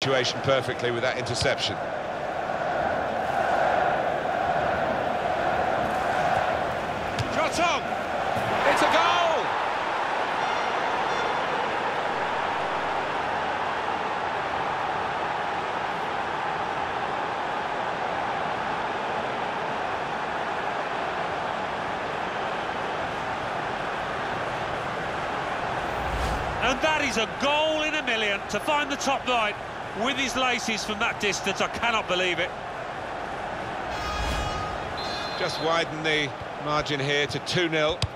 situation perfectly with that interception. Shot on! It's a goal! And that is a goal in a million. To find the top line with his laces from that distance, I cannot believe it. Just widen the margin here to 2-0.